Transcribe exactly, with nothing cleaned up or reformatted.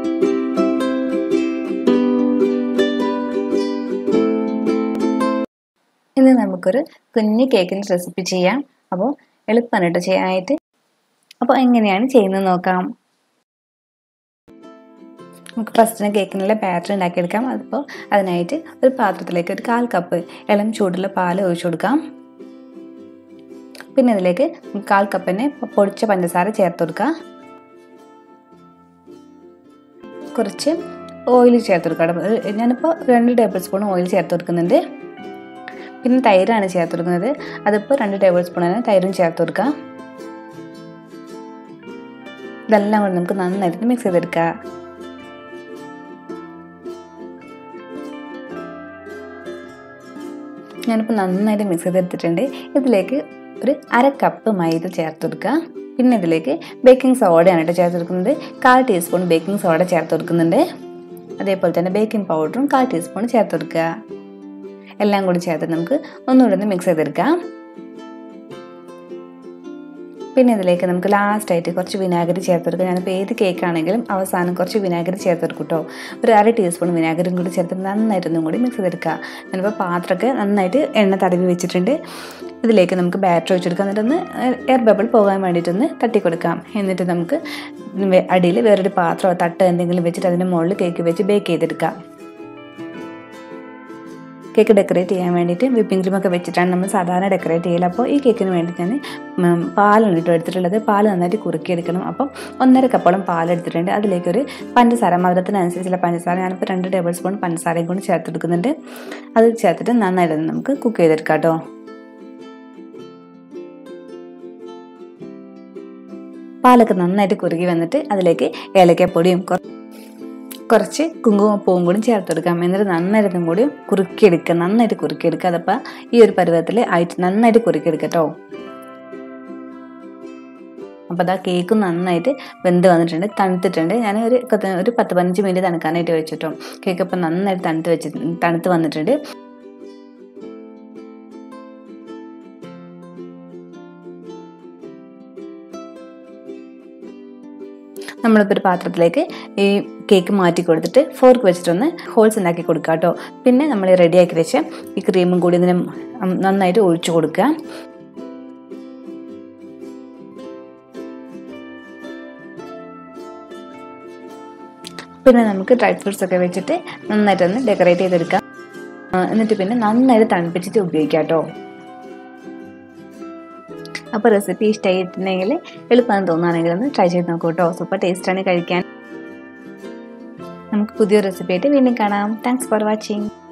ഇന്ന് നമുക്കൊരു കുഞ്ഞു കേക്കിൻ്റെ റെസിപ്പി ചെയ്യാം. അപ്പോൾ എളുപ്പമാണ് കേട്ടോ ചെയ്യാനായിട്ട്. അപ്പോൾ എങ്ങനെയാണ് ചെയ്യുന്നത് നോക്കാം. നമുക്ക് ഫസ്റ്റിന് കേക്കിനുള്ള ബാറ്റർ ഉണ്ടാക്കിയെടുക്കാം. അതിപ്പോൾ അതിനായിട്ട് ഒരു പാത്രത്തിലേക്ക് ഒരു കാൽ കപ്പ് ഇളം ചൂടുള്ള പാൽ ഒഴിച്ചു കൊടുക്കാം. പിന്നെ അതിലേക്ക് കാൽ കപ്പിന് പൊടിച്ച പഞ്ചസാര ചേർത്ത് കൊടുക്കുക. കുറച്ച് ഓയിൽ ചേർത്ത് കൊടുക്കാം. ഞാനിപ്പോൾ രണ്ട് ടേബിൾ സ്പൂൺ ഓയിൽ ചേർത്ത് കൊടുക്കുന്നുണ്ട്. പിന്നെ തൈരാണ് ചേർത്ത് കൊടുക്കുന്നത്. അതിപ്പോൾ രണ്ട് ടേബിൾ സ്പൂണാണ് തൈരും ചേർത്ത് കൊടുക്കുക. ഇതെല്ലാം കൂടി നമുക്ക് നന്നായിട്ട് മിക്സ് ചെയ്തെടുക്കുക. ഞാനിപ്പോൾ നന്നായിട്ട് മിക്സ് ചെയ്തെടുത്തിട്ടുണ്ട്. ഇതിലേക്ക് ഒരു അര കപ്പ് മൈദ ചേർത്ത് കൊടുക്കുക. പിന്നെ ഇതിലേക്ക് ബേക്കിംഗ് സോഡയാണ് കേട്ടോ ചേർത്ത് കൊടുക്കുന്നത്. കാൽ ടീസ്പൂൺ ബേക്കിംഗ് സോഡ ചേർത്ത് കൊടുക്കുന്നുണ്ട്. അതേപോലെ തന്നെ ബേക്കിംഗ് പൗഡറും കാൽ ടീസ്പൂൺ ചേർത്ത് കൊടുക്കുക. എല്ലാം കൂടി ചേർത്ത് നമുക്ക് ഒന്നുകൂടെ ഒന്ന് മിക്സ് ചെയ്തെടുക്കാം. പിന്നെ ഇതിലേക്ക് നമുക്ക് ലാസ്റ്റായിട്ട് കുറച്ച് വിനാഗിരി ചേർത്ത് കൊടുക്കുക. ഞാനിപ്പോൾ ഏത് കേക്കാണെങ്കിലും അവസാനം കുറച്ച് വിനാഗിരി ചേർത്ത് കൊടുക്കും കേട്ടോ. ഒരു അര ടീസ്പൂൺ വിനാഗിരിയും കൂടി ചേർത്ത് നന്നായിട്ടൊന്നും കൂടി മിക്സ് ചെയ്തെടുക്കുക. ഞാനിപ്പോൾ പാത്രമൊക്കെ നന്നായിട്ട് എണ്ണ തടവി വെച്ചിട്ടുണ്ട്. ഇതിലേക്ക് നമുക്ക് ബാറ്റർ ഒഴിച്ചെടുക്കാം. എന്നിട്ടൊന്ന് എയർ ബബിൾ പോകാൻ വേണ്ടിയിട്ടൊന്ന് തട്ടി കൊടുക്കാം. എന്നിട്ട് നമുക്ക് അടിയിൽ വേറൊരു പാത്രമോ തട്ട് എന്തെങ്കിലും വെച്ചിട്ട് അതിൻ്റെ മുകളിൽ കേക്ക് വെച്ച് ബേക്ക് ചെയ്തെടുക്കാം. കേക്ക് ഡെക്കറേറ്റ് ചെയ്യാൻ വേണ്ടിയിട്ട് വിപ്പിംഗ് ക്രീമൊക്കെ വെച്ചിട്ടാണ് നമ്മൾ സാധാരണ ഡെക്കറേറ്റ് ചെയ്യൽ. അപ്പോൾ ഈ കേക്കിന് വേണ്ടി ഞാൻ പാലാണ് കേട്ടോ എടുത്തിട്ടുള്ളത്. പാൽ നന്നായിട്ട് കുറുക്കിയെടുക്കണം. അപ്പം ഒന്നര കപ്പോളം പാലെടുത്തിട്ടുണ്ട്. അതിലേക്കൊരു പഞ്ചസാര, മധുരത്തിനനുസരിച്ചുള്ള പഞ്ചസാര, ഞാനിപ്പോൾ രണ്ട് ടേബിൾ സ്പൂൺ പഞ്ചസാരയും കൊണ്ട് ചേർത്തെടുക്കുന്നുണ്ട്. അത് ചേർത്തിട്ട് നന്നായിട്ട് നമുക്ക് കുക്ക് ചെയ്തെടുക്കാം കേട്ടോ. പാലൊക്കെ നന്നായിട്ട് കുറുകി വന്നിട്ട് അതിലേക്ക് ഏലക്കപ്പൊടിയും കുറച്ച് കുങ്കുമപ്പൂവും കൂടി ചേർത്തെടുക്കാം. എന്നിട്ട് നന്നായിട്ടും കൂടി കുറുക്കിയെടുക്കുക. നന്നായിട്ട് കുറുക്കിയെടുക്കുക. അതപ്പോൾ ഈ ഒരു പരുവത്തിൽ ആയിട്ട് നന്നായിട്ട് കുറുക്കിയെടുക്കുക കേട്ടോ. അപ്പോൾ അതാ കേക്ക് നന്നായിട്ട് വെന്ത് വന്നിട്ടുണ്ട്, തണുത്തിട്ടുണ്ട്. ഞാൻ ഒരു ഒരു പത്ത് പതിനഞ്ച് മിനിറ്റ് തണുക്കാനായിട്ട് വെച്ചിട്ടോ. കേക്ക് അപ്പം നന്നായിട്ട് തണുത്ത് വെച്ച് തണുത്ത് വന്നിട്ടുണ്ട്. നമ്മളിപ്പോൾ ഒരു പാത്രത്തിലേക്ക് ഈ കേക്ക് മാറ്റി കൊടുത്തിട്ട് ഫോർക്ക് വെച്ചിട്ടൊന്ന് ഹോൾസ് ഉണ്ടാക്കി കൊടുക്കുക കേട്ടോ. പിന്നെ നമ്മൾ റെഡിയാക്കി വെച്ച ഈ ക്രീമും കൂടി ഇതിന് നന്നായിട്ട് ഒഴിച്ചു കൊടുക്കുക. പിന്നെ നമുക്ക് ഡ്രൈ ഫ്രൂട്ട്സ് ഒക്കെ വെച്ചിട്ട് നന്നായിട്ടൊന്ന് ഡെക്കറേറ്റ് ചെയ്തെടുക്കാം. എന്നിട്ട് പിന്നെ നന്നായിട്ട് തണുപ്പിച്ചിട്ട് ഉപയോഗിക്കാം കേട്ടോ. അപ്പോൾ റെസിപ്പി ഇഷ്ടമായിട്ടുണ്ടെങ്കിൽ എളുപ്പമെന്ന് തോന്നുകയാണെങ്കിൽ ഒന്ന് ട്രൈ ചെയ്ത് നോക്കൂ കേട്ടോ. സൂപ്പർ ടേസ്റ്റാണ് കഴിക്കാൻ. നമുക്ക് പുതിയ റെസിപ്പി ആയിട്ട് വീണ്ടും കാണാം. Thanks for watching.